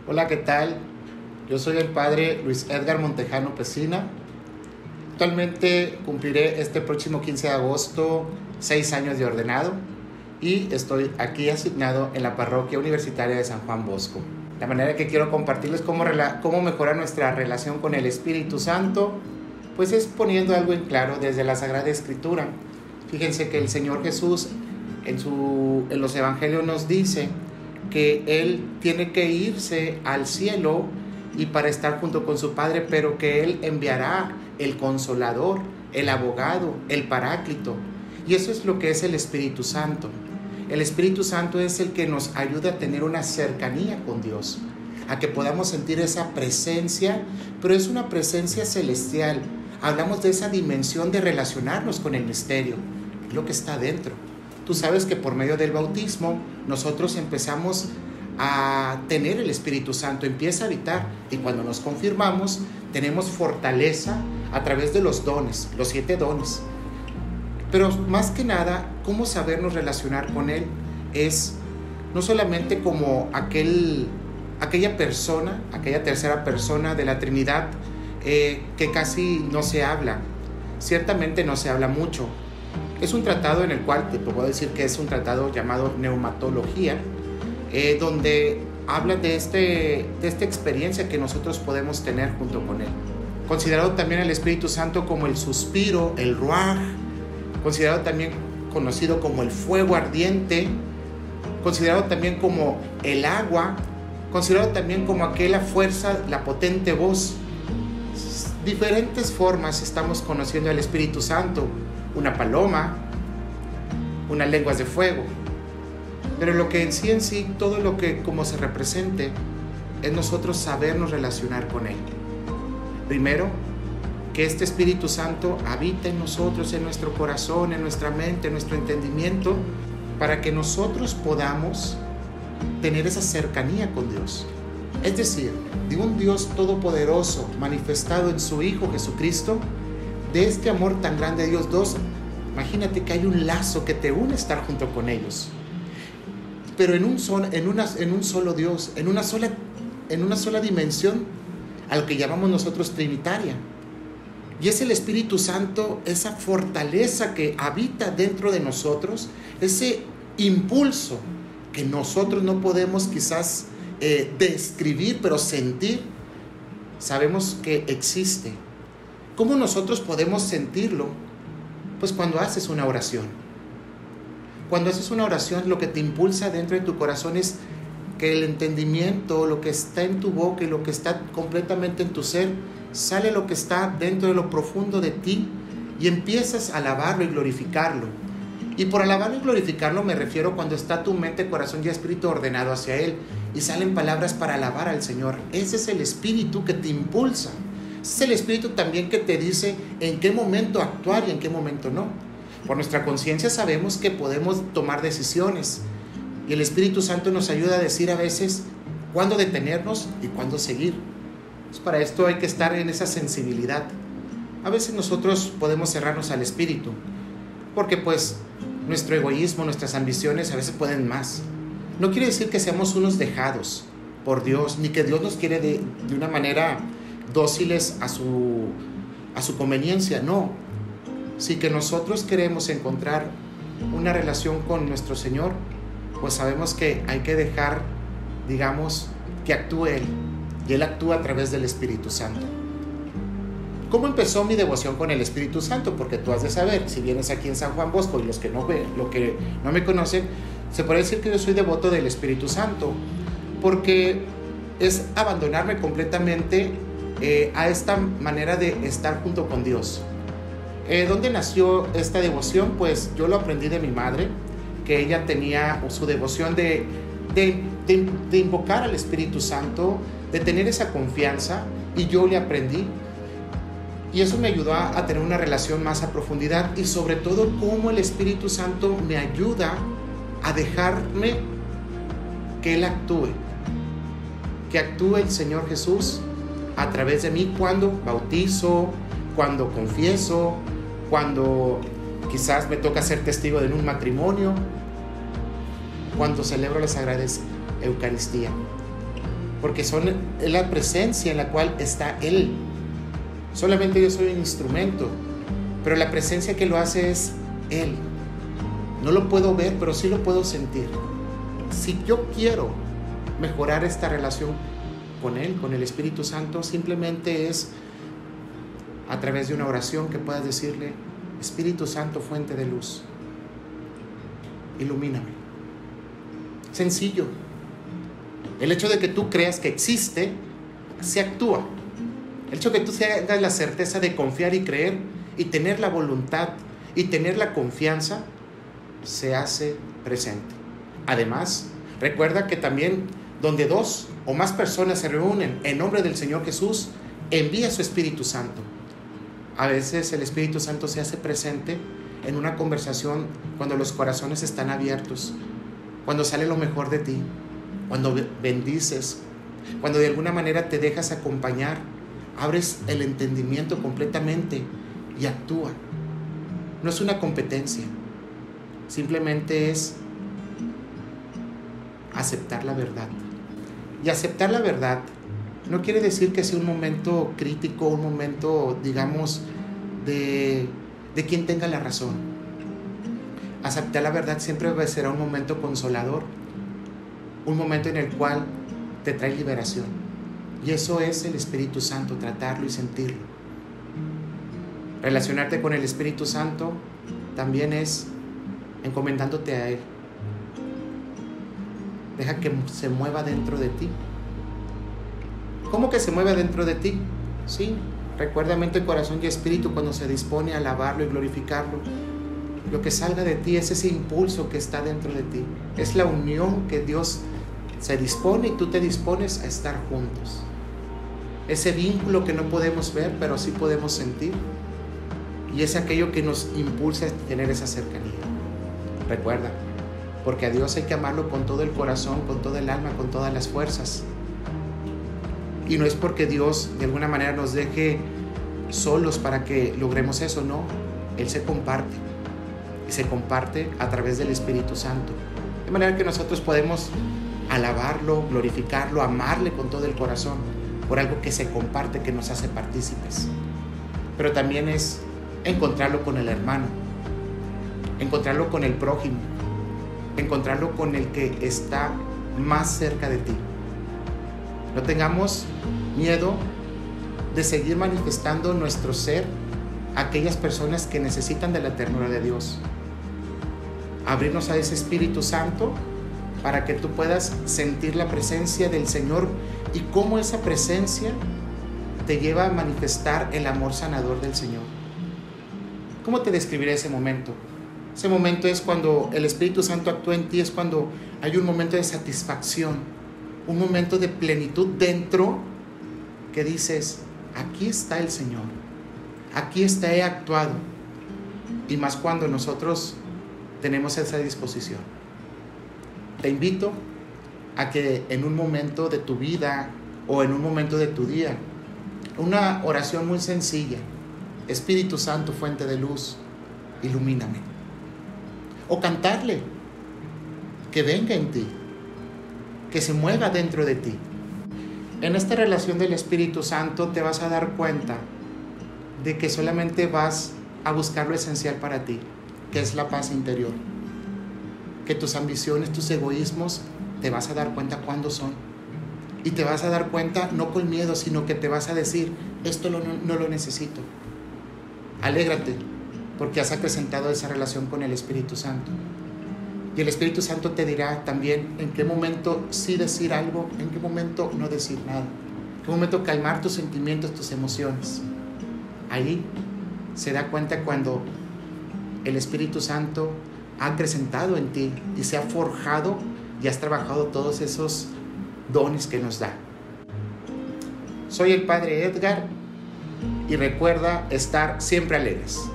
Hola, ¿qué tal? Yo soy el padre Luis Edgar Montejano Pesina. Actualmente cumpliré este próximo 15 de agosto 6 años de ordenado y estoy aquí asignado en la parroquia universitaria de San Juan Bosco. La manera que quiero compartirles cómo mejorar nuestra relación con el Espíritu Santo, pues es poniendo algo en claro desde la Sagrada Escritura. Fíjense que el Señor Jesús en los evangelios nos dice que Él tiene que irse al cielo y para estar junto con su Padre, pero que Él enviará el Consolador, el Abogado, el Paráclito. Y eso es lo que es el Espíritu Santo. El Espíritu Santo es el que nos ayuda a tener una cercanía con Dios, a que podamos sentir esa presencia, pero es una presencia celestial. Hablamos de esa dimensión de relacionarnos con el misterio, lo que está dentro. Tú sabes que por medio del bautismo nosotros empezamos a tener el Espíritu Santo, empieza a habitar, y cuando nos confirmamos tenemos fortaleza a través de los dones, los 7 dones. Pero más que nada, cómo sabernos relacionar con Él es no solamente como aquella persona, aquella tercera persona de la Trinidad que casi no se habla, ciertamente no se habla mucho. Es un tratado en el cual te puedo decir que es un tratado llamado Neumatología, donde habla de esta experiencia que nosotros podemos tener junto con Él. Considerado también el Espíritu Santo como el suspiro, el ruaj, considerado también conocido como el fuego ardiente, considerado también como el agua, considerado también como aquella fuerza, la potente voz. Diferentes formas estamos conociendo al Espíritu Santo, una paloma, unas lenguas de fuego. Pero lo que en sí, todo lo que como se represente, es nosotros sabernos relacionar con Él. Primero, que este Espíritu Santo habita en nosotros, en nuestro corazón, en nuestra mente, en nuestro entendimiento, para que nosotros podamos tener esa cercanía con Dios. Es decir, de un Dios todopoderoso manifestado en su Hijo Jesucristo, de este amor tan grande de Dios dos. Imagínate que hay un lazo que te une a estar junto con ellos, pero en un solo Dios, en una sola dimensión, a lo que llamamos nosotros trinitaria. Y es el Espíritu Santo, esa fortaleza que habita dentro de nosotros, ese impulso que nosotros no podemos quizás describir, pero sentir, sabemos que existe. ¿Cómo nosotros podemos sentirlo? Pues cuando haces una oración. Cuando haces una oración, lo que te impulsa dentro de tu corazón es que el entendimiento, lo que está en tu boca y lo que está completamente en tu ser, sale lo que está dentro de lo profundo de ti y empiezas a alabarlo y glorificarlo. Y por alabarlo y glorificarlo me refiero cuando está tu mente, corazón y espíritu ordenado hacia Él y salen palabras para alabar al Señor. Ese es el Espíritu que te impulsa. Es el Espíritu también que te dice en qué momento actuar y en qué momento no. Por nuestra conciencia sabemos que podemos tomar decisiones y el Espíritu Santo nos ayuda a decir a veces cuándo detenernos y cuándo seguir. Pues para esto hay que estar en esa sensibilidad. A veces nosotros podemos cerrarnos al Espíritu porque pues nuestro egoísmo, nuestras ambiciones a veces pueden más. No quiere decir que seamos unos dejados por Dios, ni que Dios nos quiere de una manera dóciles a su conveniencia, no. Si que nosotros queremos encontrar una relación con nuestro Señor, pues sabemos que hay que dejar, digamos, que actúe Él, y Él actúa a través del Espíritu Santo. ¿Cómo empezó mi devoción con el Espíritu Santo? Porque tú has de saber, si vienes aquí en San Juan Bosco y los que no me conocen, se puede decir que yo soy devoto del Espíritu Santo, porque es abandonarme completamente a esta manera de estar junto con Dios. ¿Dónde nació esta devoción? Pues yo lo aprendí de mi madre, que ella tenía su devoción de invocar al Espíritu Santo, de tener esa confianza, y yo le aprendí. Y eso me ayudó a tener una relación más a profundidad, y sobre todo cómo el Espíritu Santo me ayuda a dejarme que Él actúe, que actúe el Señor Jesús a través de mí cuando bautizo, cuando confieso, cuando quizás me toca ser testigo de un matrimonio, cuando celebro la Sagrada Eucaristía. porque es la presencia en la cual está Él. Solamente yo soy un instrumento, pero la presencia que lo hace es Él. No lo puedo ver, pero sí lo puedo sentir. Si yo quiero mejorar esta relación con Él, con el Espíritu Santo, simplemente es a través de una oración que puedas decirle: Espíritu Santo, fuente de luz, ilumíname. Sencillo. El hecho de que tú creas que existe, se actúa. El hecho de que tú tengas la certeza de confiar y creer y tener la voluntad y tener la confianza, se hace presente. Además, recuerda que también donde 2 o más personas se reúnen en nombre del Señor Jesús, envía su Espíritu Santo. A veces el Espíritu Santo se hace presente en una conversación cuando los corazones están abiertos, cuando sale lo mejor de ti, cuando bendices, cuando de alguna manera te dejas acompañar, abres el entendimiento completamente y actúa. No es una competencia, simplemente es aceptar la verdad. Y aceptar la verdad no quiere decir que sea un momento crítico, un momento, digamos, de quien tenga la razón. Aceptar la verdad siempre será un momento consolador, un momento en el cual te trae liberación. Y eso es el Espíritu Santo, tratarlo y sentirlo. Relacionarte con el Espíritu Santo también es encomendándote a Él. Deja que se mueva dentro de ti. ¿Cómo que se mueva dentro de ti? Sí, recuerda mente, corazón y espíritu cuando se dispone a alabarlo y glorificarlo. Lo que salga de ti es ese impulso que está dentro de ti. Es la unión que Dios se dispone y tú te dispones a estar juntos. Ese vínculo que no podemos ver, pero sí podemos sentir. Y es aquello que nos impulsa a tener esa cercanía. Recuerda, porque a Dios hay que amarlo con todo el corazón, con todo el alma, con todas las fuerzas. Y no es porque Dios de alguna manera nos deje solos para que logremos eso, no. Él se comparte. Y se comparte a través del Espíritu Santo. De manera que nosotros podemos alabarlo, glorificarlo, amarle con todo el corazón por algo que se comparte, que nos hace partícipes. Pero también es encontrarlo con el hermano, encontrarlo con el prójimo, encontrarlo con el que está más cerca de ti. No tengamos miedo de seguir manifestando nuestro ser a aquellas personas que necesitan de la ternura de Dios. Abrirnos a ese Espíritu Santo para que tú puedas sentir la presencia del Señor y cómo esa presencia te lleva a manifestar el amor sanador del Señor. ¿Cómo te describiré ese momento? Ese momento es cuando el Espíritu Santo actúa en ti, es cuando hay un momento de satisfacción, un momento de plenitud dentro que dices: aquí está el Señor, aquí está, he actuado. Y más cuando nosotros tenemos esa disposición. Te invito a que en un momento de tu vida o en un momento de tu día, una oración muy sencilla: Espíritu Santo, fuente de luz, ilumíname. O cantarle, que venga en ti, que se mueva dentro de ti. En esta relación del Espíritu Santo te vas a dar cuenta de que solamente vas a buscar lo esencial para ti, que es la paz interior. Que tus ambiciones, tus egoísmos, te vas a dar cuenta cuándo son. Y te vas a dar cuenta no con miedo, sino que te vas a decir: esto no lo necesito. Alégrate, porque has acrecentado esa relación con el Espíritu Santo. Y el Espíritu Santo te dirá también en qué momento sí decir algo, en qué momento no decir nada, en qué momento calmar tus sentimientos, tus emociones. Ahí se da cuenta cuando el Espíritu Santo ha acrecentado en ti y se ha forjado y has trabajado todos esos dones que nos da. Soy el Padre Edgar y recuerda estar siempre alegres.